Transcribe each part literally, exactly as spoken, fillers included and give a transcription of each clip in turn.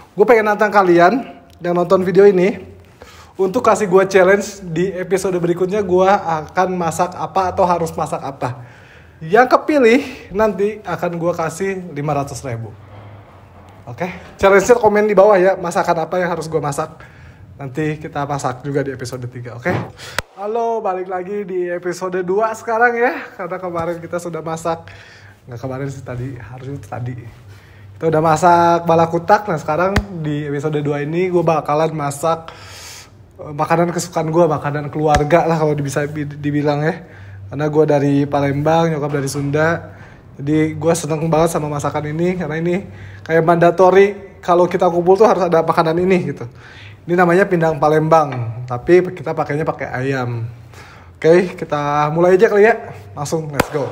gue pengen nantang kalian yang nonton video ini untuk kasih gue challenge di episode berikutnya. Gue akan masak apa atau harus masak apa. Yang kepilih nanti akan gue kasih lima ratus ribu. Oke, okay? Challenge-nya komen di bawah ya, masakan apa yang harus gue masak. Nanti kita masak juga di episode tiga, oke? Okay? Halo, balik lagi di episode dua sekarang ya. Karena kemarin kita sudah masak. Nggak kemarin sih, tadi, harusnya tadi. Kita udah masak balakutak. Nah sekarang di episode dua ini gue bakalan masak makanan kesukaan gue, makanan keluarga lah kalau bisa dibilang ya. Karena gue dari Palembang, nyokap dari Sunda. Jadi gue seneng banget sama masakan ini. Karena ini kayak mandatori, kalau kita kumpul tuh harus ada makanan ini gitu. Ini namanya pindang Palembang, tapi kita pakainya pakai ayam. Oke, kita mulai aja kali ya. Langsung, let's go.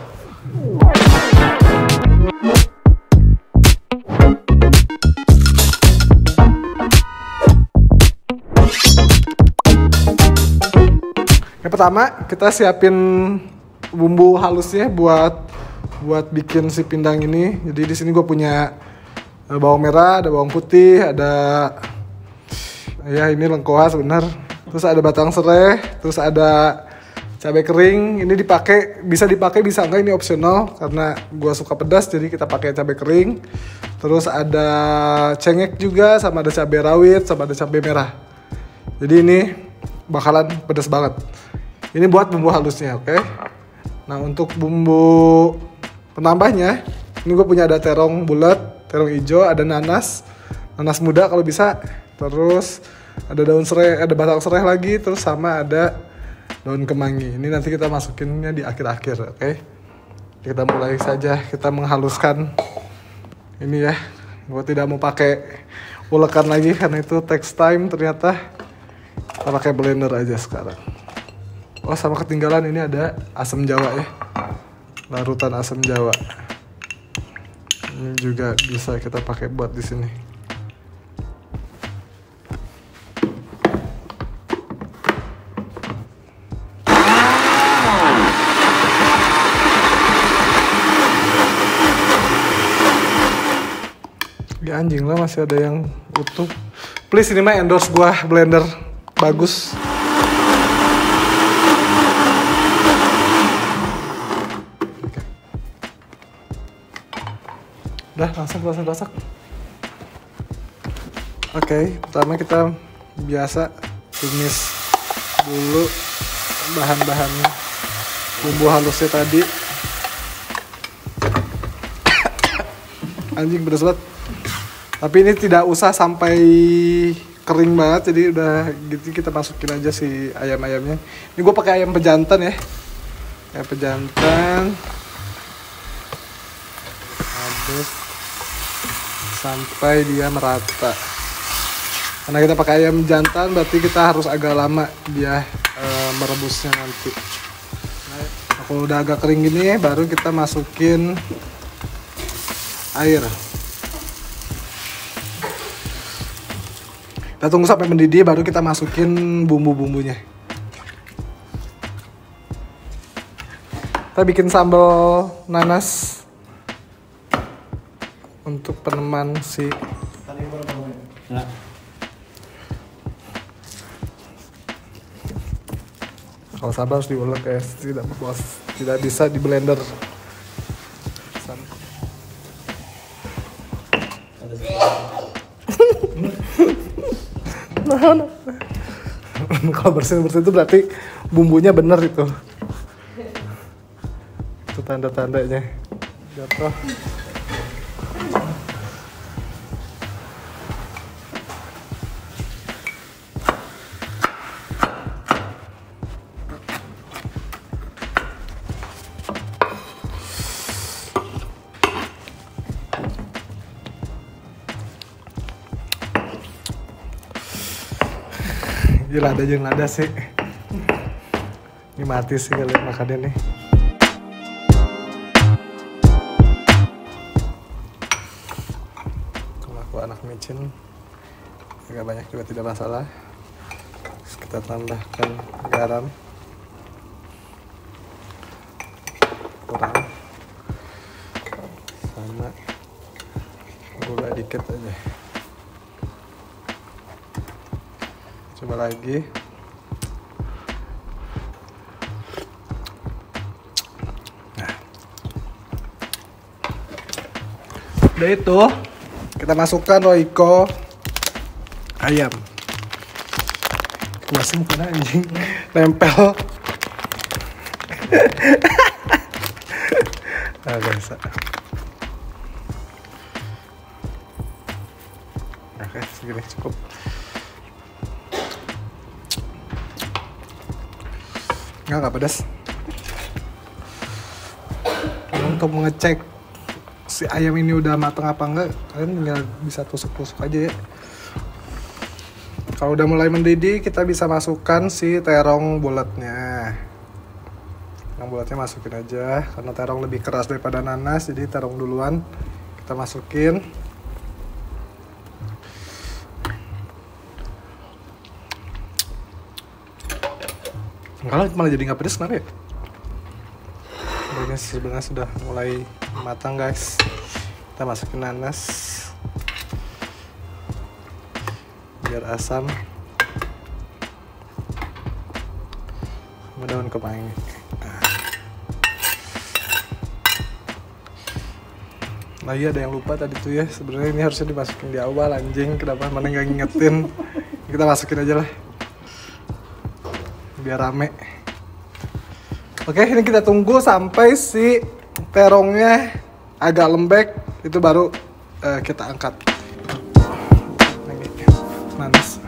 Yang pertama, kita siapin bumbu halusnya buat buat bikin si pindang ini. Jadi di sini gue punya bawang merah, ada bawang putih, ada ya ini lengkoas benar. Terus ada batang serai, terus ada cabai kering. Ini dipakai, bisa dipakai bisa enggak, ini opsional karena gue suka pedas jadi kita pakai cabai kering. Terus ada cengek juga, sama ada cabai rawit, sama ada cabai merah. Jadi ini bakalan pedas banget. Ini buat bumbu halusnya, oke? Okay? Nah untuk bumbu penambahnya, ini gue punya ada terong bulat, terong hijau, ada nanas, nanas muda kalau bisa. Terus ada daun serai, ada batang serai lagi, terus sama ada daun kemangi. Ini nanti kita masukinnya di akhir-akhir, oke? Okay? Kita mulai saja, kita menghaluskan ini ya. Gue tidak mau pakai ulekan lagi karena itu takes time ternyata. Kita pakai blender aja sekarang. Oh sama ketinggalan ini ada asam jawa ya, larutan asam jawa. Ini juga bisa kita pakai buat di sini. Ya anjing lah, masih ada yang utuh. Please ini mah endorse gua blender bagus. Oke. Udah langsung langsung masak. Oke, pertama kita biasa tumis dulu bahan-bahan bumbu halusnya tadi. Anjing pedes banget. Tapi ini tidak usah sampai kering banget, jadi udah gitu kita masukin aja si ayam-ayamnya. Ini gue pakai ayam pejantan ya, ayam pejantan. Aduk sampai dia merata. Karena kita pakai ayam jantan, berarti kita harus agak lama dia e, merebusnya nanti. Nah, kalau udah agak kering gini, baru kita masukin air. Kita tunggu sampai mendidih, baru kita masukin bumbu-bumbunya. Kita bikin sambal nanas untuk peneman si. Nah. Kalau sambal harus diulek ya, tidak bos, tidak bisa di blender. Nah, nah. Kalau bersin-bersin itu berarti bumbunya bener itu. Itu tanda-tandanya. Jatuh. Gila ada yang ada sih. Ini mati sih kalian makannya nih. Kalau aku anak micin agak banyak juga tidak masalah. Terus kita tambahkan garam. Kurang. Sama gula dikit aja. Coba lagi. Nah. Udah itu, kita masukkan Royco ayam. Masih bukan anjing, nempel. Ah, biasa. Oke, segini cukup. Enggak, enggak pedas. Untuk mengecek si ayam ini udah matang apa enggak, kalian tinggal bisa tusuk-tusuk aja ya. Kalau udah mulai mendidih, kita bisa masukkan si terong bulatnya. Yang bulatnya masukin aja, karena terong lebih keras daripada nanas, jadi terong duluan kita masukin. Enggak, malah jadi nggak pedes, kenapa ya? Ini sebenarnya sudah mulai matang guys. Kita masukin nanas biar asam sama daun kemangi. Nah iya, ada yang lupa tadi tuh ya, sebenarnya ini harusnya dimasukin di awal anjing, kenapa mana nggak ngingetin. Kita masukin aja lah biar rame. Oke, ini kita tunggu sampai si terongnya agak lembek, itu baru uh, kita angkat. Manis,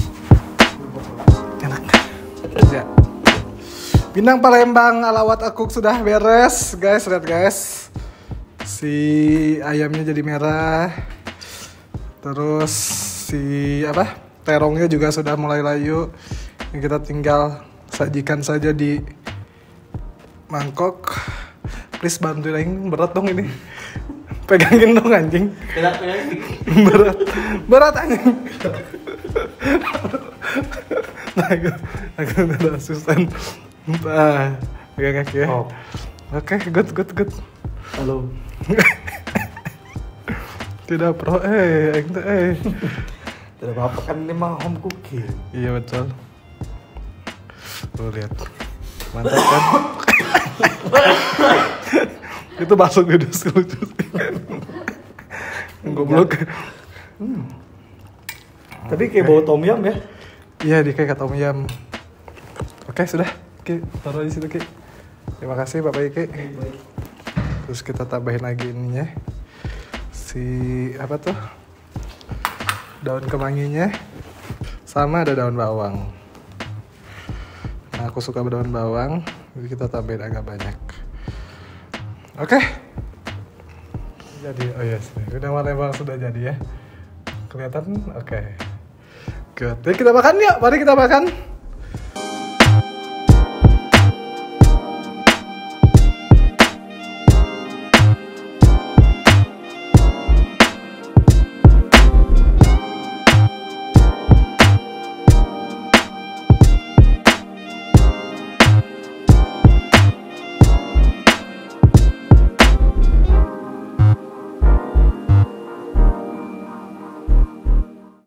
enak ya. Pindang Palembang ala Wat Akuk sudah beres guys. Lihat guys, si ayamnya jadi merah, terus si apa terongnya juga sudah mulai layu. Ini kita tinggal sajikan saja di mangkok. Please bantuin, berat dong ini. Pegangin dong anjing. Berat, berat anjing. Nah, aku, aku ada asisten. Nah, pegang kaki ya. Oh. Oke, okay, good, good, good. Halo. Tidak pro, eh, eh. Tidak apa-apa kan ini mah home cooking. Iya betul. Tuh lihat, mantap kan? Itu masuk di dus lucu. Goblok. Hmm. Tapi kayak bau tom yum ya? Iya, dia kayak tom yum. Oke, sudah. Oke, taruh di situ, Ki. Terima kasih Bapak Iki. Terus kita tambahin lagi ininya. Si apa tuh? Daun kemanginya. Sama ada daun bawang. Nah, aku suka daun bawang, jadi kita tambahin agak banyak. Oke. Jadi, oh yes, udah Palembang sudah jadi ya. Kelihatan? Oke. Okay. Good. Jadi kita makan yuk, mari kita makan.